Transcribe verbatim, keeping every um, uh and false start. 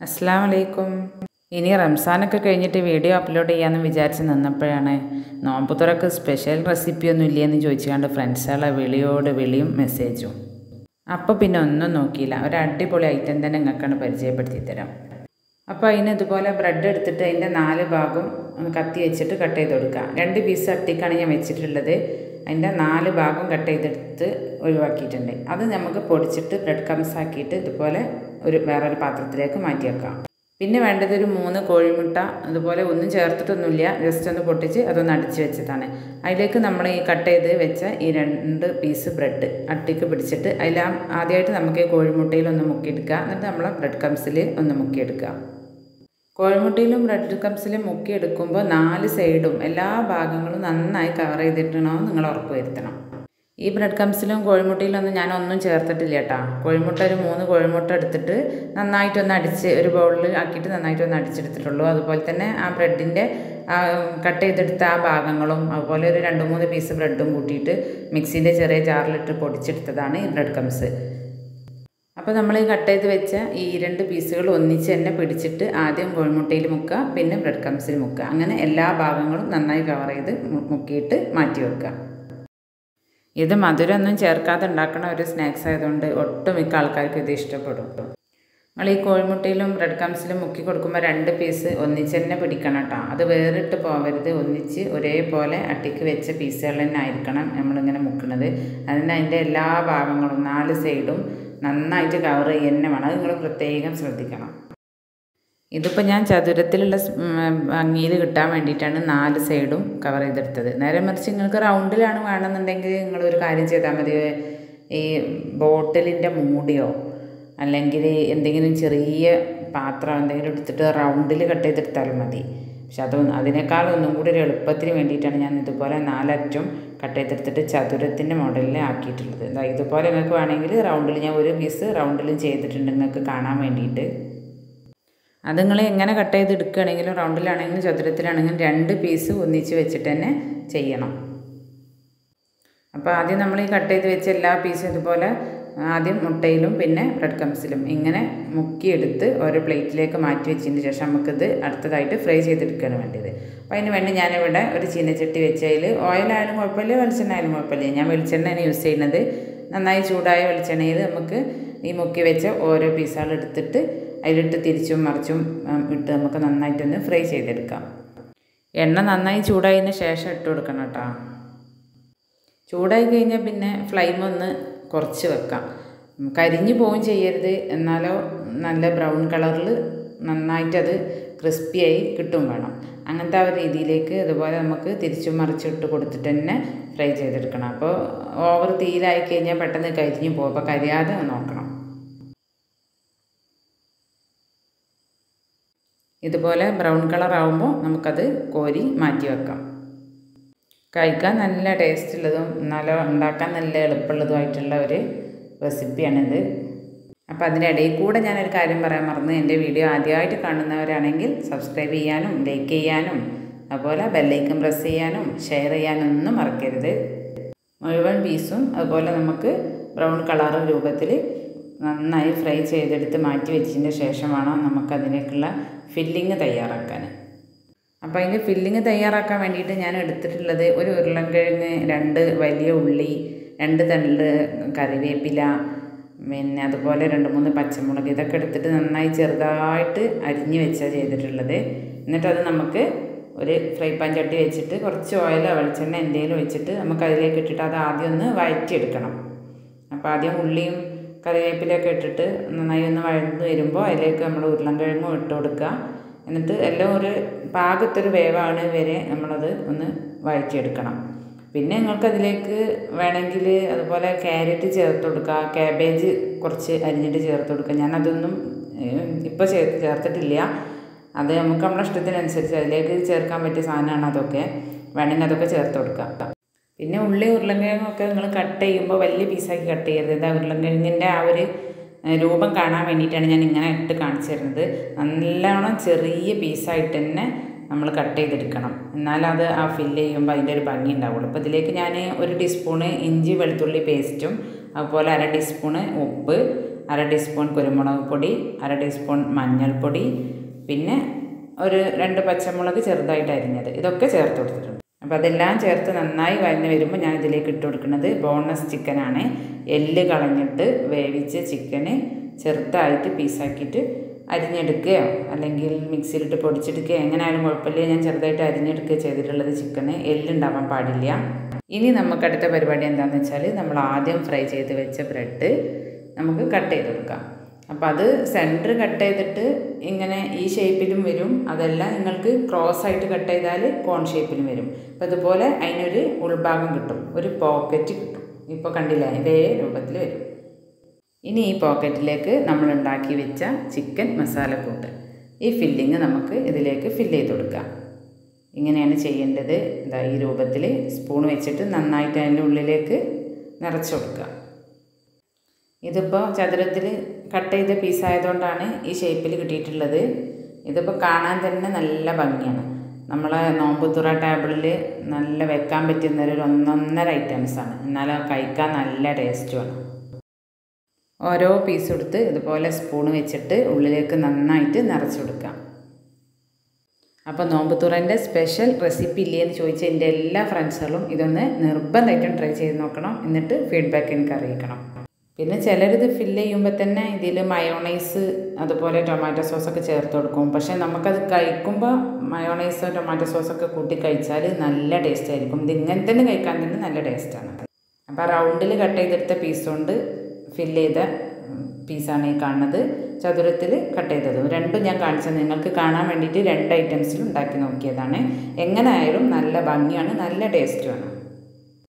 അസ്സലാമു അലൈക്കും. ഇനി റംസാനൊക്കെ കഴിഞ്ഞിട്ട് വീഡിയോ അപ്ലോഡ് ചെയ്യാമെന്ന് വിചാരിച്ച് നിന്നപ്പോഴാണ് നോമ്പ് തുറക്ക് സ്പെഷ്യൽ റെസിപ്പിയൊന്നും ഇല്ലയെന്ന് ചോദിച്ചുകൊണ്ട് ഫ്രണ്ട്സുകളെ വിളിയോട് വിളിയും മെസ്സേജും. അപ്പോൾ പിന്നെ ഒന്നും നോക്കിയില്ല, ഒരു അടിപൊളി ഐറ്റം തന്നെ നിങ്ങൾക്കാണ് പരിചയപ്പെടുത്തി തരാം. അപ്പോൾ അതിന് ഇതുപോലെ ബ്രെഡ് എടുത്തിട്ട് അതിൻ്റെ നാല് ഭാഗം ഒന്ന് കത്തി വെച്ചിട്ട് കട്ട് ചെയ്ത് കൊടുക്കുക. രണ്ട് പീസ് അട്ടിക്കാണ് ഞാൻ വെച്ചിട്ടുള്ളത്. അതിൻ്റെ നാല് ഭാഗം കട്ട് ചെയ്തെടുത്ത് ഒഴിവാക്കിയിട്ടുണ്ട്. അത് നമുക്ക് പൊടിച്ചിട്ട് ബ്രെഡ് ക്രംസ് ആക്കിയിട്ട് ഇതുപോലെ ഒരു വേറൊരു പാത്രത്തിലേക്ക് മാറ്റി വെക്കാം. പിന്നെ വേണ്ടത് ഒരു മൂന്ന് കോഴിമുട്ട, അതുപോലെ ഒന്നും ചേർത്തിട്ടൊന്നുമില്ല, ജസ്റ്റ് ഒന്ന് പൊട്ടിച്ച് അതൊന്ന് അടിച്ച് വെച്ചതാണ്. അതിലേക്ക് നമ്മൾ ഈ കട്ട് ചെയ്ത് വെച്ച ഈ രണ്ട് പീസ് ബ്രെഡ് അട്ടിക്ക് പിടിച്ചിട്ട് അതിൽ ആദ്യമായിട്ട് നമുക്ക് ഈ കോഴിമുട്ടയിൽ ഒന്ന് മുക്കിയെടുക്കുക. എന്നിട്ട് നമ്മൾ ബ്രെഡ് ക്രംസിൽ ഒന്ന് മുക്കിയെടുക്കുക. കോഴിമുട്ടയിലും ബ്രെഡ് ക്രംസിലും മുക്കിയെടുക്കുമ്പോൾ നാല് സൈഡും എല്ലാ ഭാഗങ്ങളും നന്നായി കവർ ചെയ്തിട്ടണമെന്ന് നിങ്ങൾ ഉറപ്പ് വരുത്തണം. ഈ ബ്രെഡ് ക്രംസിലും കോഴിമുട്ടയിലൊന്നും ഞാൻ ഒന്നും ചേർത്തിട്ടില്ല കേട്ടോ. കോഴിമുട്ട ഒരു മൂന്ന് കോഴിമുട്ട എടുത്തിട്ട് നന്നായിട്ടൊന്ന് അടിച്ച് ഒരു ബൗളിൽ ആക്കിയിട്ട് നന്നായിട്ടൊന്ന് അടിച്ചെടുത്തിട്ടുള്ളൂ. അതുപോലെ തന്നെ ആ ബ്രെഡിൻ്റെ കട്ട് ചെയ്തെടുത്ത ആ ഭാഗങ്ങളും അതുപോലെ ഒരു രണ്ട് മൂന്ന് പീസ് ബ്രെഡും കൂട്ടിയിട്ട് മിക്സിൻ്റെ ചെറിയ ജാറിലിട്ട് പൊടിച്ചെടുത്തതാണ് ഈ ബ്രെഡ് ക്രംസ്. അപ്പോൾ നമ്മൾ ഈ കട്ട് ചെയ്ത് വെച്ച ഈ രണ്ട് പീസുകൾ ഒന്നിച്ച് തന്നെ പിടിച്ചിട്ട് ആദ്യം കോഴിമുട്ടയിൽ മുക്കുക, പിന്നെ ബ്രെഡ് ക്രംസിൽ മുക്കുക. അങ്ങനെ എല്ലാ ഭാഗങ്ങളും നന്നായി കവർ ചെയ്ത് മുക്കിയിട്ട് മാറ്റി വെക്കുക. ഇത് മധുരമൊന്നും ചേർക്കാതെ ഉണ്ടാക്കുന്ന ഒരു സ്നാക്സ് ആയതുകൊണ്ട് ഒട്ടുമിക്ക ആൾക്കാർക്ക് ഇത് ഇഷ്ടപ്പെടും. നമ്മൾ ഈ കോഴിമുട്ടയിലും ബ്രെഡ് ക്രംസിലും മുക്കി കൊടുക്കുമ്പോൾ രണ്ട് പീസ് ഒന്നിച്ച് തന്നെ പിടിക്കണം കേട്ടോ. അത് വേറിട്ട് പോകരുത്, ഒന്നിച്ച് ഒരേപോലെ അട്ടിക്ക് വെച്ച പീസുകൾ തന്നെ ആയിരിക്കണം നമ്മളിങ്ങനെ മുക്കുന്നത്. അതിന് അതിൻ്റെ എല്ലാ ഭാഗങ്ങളും നാല് സൈഡും നന്നായിട്ട് കവർ ചെയ്യുക തന്നെ വേണം. അത് നിങ്ങൾ പ്രത്യേകം ശ്രദ്ധിക്കണം. ഇതിപ്പോൾ ഞാൻ ചതുരത്തിലുള്ള ഭംഗിയിൽ കിട്ടാൻ വേണ്ടിയിട്ടാണ് നാല് സൈഡും കവർ ചെയ്തെടുത്തത്. നേരെ മറിച്ച് നിങ്ങൾക്ക് റൗണ്ടിലാണ് വേണമെന്നുണ്ടെങ്കിൽ നിങ്ങളൊരു കാര്യം ചെയ്താൽ മതി. ഈ ബോട്ടിലിൻ്റെ മൂടിയോ അല്ലെങ്കിൽ എന്തെങ്കിലും ചെറിയ പാത്രം എന്തെങ്കിലും എടുത്തിട്ട് റൗണ്ടിൽ കട്ട് ചെയ്തെടുത്താലും മതി. പക്ഷെ അത് അതിനേക്കാൾ ഒന്നും കൂടി ഒരു എളുപ്പത്തിന് വേണ്ടിയിട്ടാണ് ഞാൻ ഇതുപോലെ നാലറ്റും കട്ട് ചെയ്തെടുത്തിട്ട് ചതുരത്തിൻ്റെ മോഡലിൽ ആക്കിയിട്ടുള്ളത്. ഇതുപോലെ നിങ്ങൾക്ക് വേണമെങ്കിൽ റൗണ്ടിൽ ഞാൻ ഒരു പീസ് റൗണ്ടിലും ചെയ്തിട്ടുണ്ട് നിങ്ങൾക്ക് കാണാൻ വേണ്ടിയിട്ട്. അത് നിങ്ങൾ എങ്ങനെ കട്ട് ചെയ്ത് എടുക്കുകയാണെങ്കിലും റൗണ്ടിലാണെങ്കിലും ചതുരത്തിലാണെങ്കിലും രണ്ട് പീസ് ഒന്നിച്ച് വെച്ചിട്ട് തന്നെ ചെയ്യണം. അപ്പോൾ ആദ്യം നമ്മൾ ഈ കട്ട് ചെയ്ത് വെച്ച എല്ലാ പീസും ഇതുപോലെ ആദ്യം മുട്ടയിലും പിന്നെ ബ്രെഡ് ക്രംസിലും ഇങ്ങനെ മുക്കിയെടുത്ത് ഓരോ പ്ലേറ്റിലേക്ക് മാറ്റി വെച്ചതിന് ശേഷം നമുക്കിത് അടുത്തതായിട്ട് ഫ്രൈ ചെയ്തെടുക്കുകയാണ് വേണ്ടത്. അപ്പോൾ അതിന് വേണ്ടി ഞാനിവിടെ ഒരു ചീനച്ചട്ടി വെച്ചതിൽ ഓയിലായാലും കുഴപ്പമില്ല, വെളിച്ചെണ്ണ ആയാലും കുഴപ്പമില്ല. ഞാൻ വെളിച്ചെണ്ണയാണ് യൂസ് ചെയ്യുന്നത്. നന്നായി ചൂടായ വെളിച്ചെണ്ണയിൽ നമുക്ക് ഈ മുക്കി വെച്ച ഓരോ പീസുകൾ എടുത്തിട്ട് അതിലിട്ട് തിരിച്ചും മറിച്ചും ഇട്ട് നമുക്ക് നന്നായിട്ടൊന്ന് ഫ്രൈ ചെയ്തെടുക്കാം. എണ്ണ നന്നായി ചൂടായതിന് ശേഷം ഇട്ട് കൊടുക്കണം കേട്ടോ. ചൂടായി കഴിഞ്ഞാൽ പിന്നെ ഫ്ലെയിം ഒന്ന് കുറച്ച് വെക്കാം. കരിഞ്ഞു പോവും ചെയ്യരുത്, എന്നാലോ നല്ല ബ്രൗൺ കളറിൽ നന്നായിട്ടത് ക്രിസ്പിയായി കിട്ടും വേണം. അങ്ങനത്തെ ആ ഒരു രീതിയിലേക്ക് ഇതുപോലെ നമുക്ക് തിരിച്ചും മറിച്ചിട്ട് കൊടുത്തിട്ട് തന്നെ ഫ്രൈ ചെയ്തെടുക്കണം. അപ്പോൾ ഓവർ തീയിലായി കഴിഞ്ഞാൽ പെട്ടെന്ന് കരിഞ്ഞു പോകും. അപ്പോൾ കരിയാതെ നോക്കണം. ഇതുപോലെ ബ്രൗൺ കളർ ആകുമ്പോൾ നമുക്കത് കോരി മാറ്റി വെക്കാം. കഴിക്കാൻ നല്ല ടേസ്റ്റ് ഉള്ളതും എന്നാലോ ഉണ്ടാക്കാൻ നല്ല എളുപ്പമുള്ളതുമായിട്ടുള്ള ഒരു റെസിപ്പിയാണിത്. അപ്പോൾ അതിനിടയിൽ കൂടെ ഞാനൊരു കാര്യം പറയാൻ മറന്നു. എൻ്റെ വീഡിയോ ആദ്യമായിട്ട് കാണുന്നവരാണെങ്കിൽ സബ്സ്ക്രൈബ് ചെയ്യാനും ലൈക്ക് ചെയ്യാനും അതുപോലെ ബെല്ലൈക്കൺ പ്രസ് ചെയ്യാനും ഷെയർ ചെയ്യാനും ഒന്നും മറക്കരുത്. മുഴുവൻ പീസും അതുപോലെ നമുക്ക് ബ്രൗൺ കളർ രൂപത്തിൽ നന്നായി ഫ്രൈ ചെയ്തെടുത്ത് മാറ്റി വെച്ചതിന് ശേഷമാണ് നമുക്കതിലേക്കുള്ള ഫില്ലിങ് തയ്യാറാക്കാൻ. അപ്പോൾ അതിൻ്റെ ഫില്ലിങ് തയ്യാറാക്കാൻ വേണ്ടിയിട്ട് ഞാൻ എടുത്തിട്ടുള്ളത് ഒരു ഉരുളൻകിഴങ്ങ്, രണ്ട് വലിയ ഉള്ളി, രണ്ട് തണ്ട് കറിവേപ്പില, പിന്നെ അതുപോലെ രണ്ട് മൂന്ന് പച്ചമുളക്, ഇതൊക്കെ എടുത്തിട്ട് നന്നായി ചെറുതായിട്ട് അരിഞ്ഞ് വെച്ചാൽ ചെയ്തിട്ടുള്ളത്. എന്നിട്ടത് നമുക്ക് ഒരു ഫ്രൈ പാൻ ചട്ടി വെച്ചിട്ട് കുറച്ച് ഓയിലോ വെളിച്ചെണ്ണ എന്തെങ്കിലും വെച്ചിട്ട് നമുക്ക് അതിലേക്ക് ഇട്ടിട്ട് അത് ആദ്യം ഒന്ന് വഴറ്റിയെടുക്കണം. അപ്പോൾ ആദ്യം ഉള്ളിയും കറിവേപ്പിലൊക്കെ ഇട്ടിട്ട് നന്നായി ഒന്ന് വഴന്ന് വരുമ്പോൾ അതിലേക്ക് നമ്മൾ ഉരുളൻകിഴങ്ങും ഇട്ട് കൊടുക്കുക. എന്നിട്ട് എല്ലാം ഒരു പാകത്തൊരു വേവാണ് വരെ നമ്മളത് ഒന്ന് വഴറ്റിയെടുക്കണം. പിന്നെ നിങ്ങൾക്കതിലേക്ക് വേണമെങ്കിൽ അതുപോലെ ക്യാരറ്റ് ചേർത്ത് കൊടുക്കുക, കാബേജ് കുറച്ച് അരിഞ്ഞിട്ട് ചേർത്ത് കൊടുക്കുക. ഞാനതൊന്നും ഇപ്പോൾ ചേ ചേർത്തിട്ടില്ല. അത് നമുക്ക് നമ്മുടെ ഇഷ്ടത്തിനനുസരിച്ച് അതിലേക്ക് ചേർക്കാൻ പറ്റിയ സാധനമാണ്. അതൊക്കെ വേണമെങ്കിൽ അതൊക്കെ ചേർത്ത് കൊടുക്കുക. പിന്നെ ഉള്ളി ഉരുളൻകിഴങ്ങൊക്കെ നിങ്ങൾ കട്ട് ചെയ്യുമ്പോൾ വലിയ പീസാക്കി കട്ട് ചെയ്യരുത്. ഇതാ ഉരുളൻകിഴങ്ങിൻ്റെ ആ ഒരു രൂപം കാണാൻ വേണ്ടിയിട്ടാണ് ഞാൻ ഇങ്ങനെ ഇട്ട് കാണിച്ചു തരുന്നത്. നല്ലോണം ചെറിയ പീസായിട്ട് തന്നെ നമ്മൾ കട്ട് ചെയ്തെടുക്കണം. എന്നാലത് ആ ഫില്ല് ചെയ്യുമ്പോൾ അതിൻ്റെ ഒരു ഭംഗി ഉണ്ടാവുള്ളൂ. അപ്പോൾ ഇതിലേക്ക് ഞാൻ ഒരു ടീസ്പൂണ് ഇഞ്ചി വെളുത്തുള്ളി പേസ്റ്റും അതുപോലെ അര ടീസ്പൂണ് ഉപ്പ് അര ടീസ്പൂൺ കുരുമുളക് പൊടി, അര ടീസ്പൂൺ മഞ്ഞൾപ്പൊടി, പിന്നെ ഒരു രണ്ട് പച്ചമുളക് ചെറുതായിട്ട് അരിഞ്ഞത്, ഇതൊക്കെ ചേർത്ത് കൊടുത്തിട്ടുണ്ട്. അപ്പോൾ അതെല്ലാം ചേർത്ത് നന്നായി വഴഞ്ഞ് വരുമ്പോൾ ഞാൻ ഇതിലേക്ക് ഇട്ട് കൊടുക്കുന്നത് ബോൺലെസ് ചിക്കനാണ്. എല്ല് കളഞ്ഞിട്ട് വേവിച്ച ചിക്കന് ചെറുതായിട്ട് പീസാക്കിയിട്ട് അരിഞ്ഞെടുക്കുകയോ അല്ലെങ്കിൽ മിക്സിയിലിട്ട് പൊടിച്ചെടുക്കുകയോ എങ്ങനെയായാലും കുഴപ്പമില്ല. ഞാൻ ചെറുതായിട്ട് അരിഞ്ഞെടുക്കുക ചെയ്തിട്ടുള്ളത്. ചിക്കന് എല്ലുണ്ടാവാൻ പാടില്ല. ഇനി നമുക്ക് അടുത്ത പരിപാടി എന്താണെന്ന് വെച്ചാൽ നമ്മൾ ആദ്യം ഫ്രൈ ചെയ്ത് വെച്ച ബ്രെഡ് നമുക്ക് കട്ട് ചെയ്ത് കൊടുക്കാം. അപ്പോൾ അത് സെൻറ്റർ കട്ട് ചെയ്തിട്ട് ഇങ്ങനെ ഈ ഷേപ്പിലും വരും. അതല്ല നിങ്ങൾക്ക് ക്രോസ് ആയിട്ട് കട്ട് ചെയ്താൽ കോൺ ഷേപ്പിലും വരും. അപ്പോൾ അതുപോലെ അതിനൊരു ഉൾഭാഗം കിട്ടും, ഒരു പോക്കറ്റ് കിട്ടും. ഇപ്പോൾ കണ്ടില്ല, ഇതേ രൂപത്തിൽ വരും. ഇനി ഈ പോക്കറ്റിലേക്ക് നമ്മൾ ഉണ്ടാക്കി വെച്ച ചിക്കൻ മസാലക്കൂട്ട്, ഈ ഫില്ലിങ് നമുക്ക് ഇതിലേക്ക് ഫില്ല് ചെയ്ത് കൊടുക്കാം. ഇങ്ങനെയാണ് ചെയ്യേണ്ടത്. ഇതാ ഈ രൂപത്തിൽ സ്പൂൺ വെച്ചിട്ട് നന്നായിട്ട് അതിൻ്റെ ഉള്ളിലേക്ക് നിറച്ച് കൊടുക്കുക. ഇതിപ്പോൾ ചതുരത്തിൽ കട്ട് ചെയ്ത പീസായതുകൊണ്ടാണ് ഈ ഷേപ്പിൽ കിട്ടിയിട്ടുള്ളത്. ഇതിപ്പോൾ കാണാൻ തന്നെ നല്ല ഭംഗിയാണ്. നമ്മളെ നോമ്പുതുറ ടേബിളിൽ നല്ല വെക്കാൻ പറ്റുന്ന ഒരു ഒന്നൊന്നര ഐറ്റംസാണ്. എന്നാലും കഴിക്കാൻ നല്ല ടേസ്റ്റുമാണ്. ഓരോ പീസ് എടുത്ത് ഇതുപോലെ സ്പൂൺ വെച്ചിട്ട് ഉള്ളിലേക്ക് നന്നായിട്ട് നിറച്ച് കൊടുക്കാം. അപ്പോൾ നോമ്പുതുറൻ്റെ സ്പെഷ്യൽ റെസിപ്പി ഇല്ലേ എന്ന് ചോദിച്ച എൻ്റെ എല്ലാ ഫ്രണ്ട്സുകളും ഇതൊന്ന് നിർബന്ധമായിട്ടും ട്രൈ ചെയ്ത് നോക്കണം. എന്നിട്ട് ഫീഡ്ബാക്ക് എനിക്ക് അറിയിക്കണം. പിന്നെ ചിലരിത് ഫില്ല് ചെയ്യുമ്പോൾ തന്നെ ഇതിൽ മയോണൈസ് അതുപോലെ ടൊമാറ്റോ സോസൊക്കെ ചേർത്ത് കൊടുക്കും. പക്ഷേ നമുക്കത് കഴിക്കുമ്പോൾ മയോണൈസോ ടൊമാറ്റോ സോസൊക്കെ കൂട്ടി കഴിച്ചാൽ നല്ല ടേസ്റ്റ് ആയിരിക്കും. ഇത് ഇങ്ങനെ തന്നെ കഴിക്കാൻ തന്നെ നല്ല ടേസ്റ്റാണ്. അപ്പോൾ റൗണ്ടിൽ കട്ട് ചെയ്തെടുത്ത പീസ് കൊണ്ട് ഫില്ല് ചെയ്ത പീസാണ് ഈ കാണുന്നത്. ചതുരത്തിൽ കട്ട് ചെയ്തതും രണ്ടും ഞാൻ കാണിച്ചത് നിങ്ങൾക്ക് കാണാൻ വേണ്ടിയിട്ട് രണ്ട് ഐറ്റംസിൽ ഉണ്ടാക്കി നോക്കിയതാണ്. എങ്ങനെ ആയാലും നല്ല ഭംഗിയാണ്, നല്ല ടേസ്റ്റുമാണ്.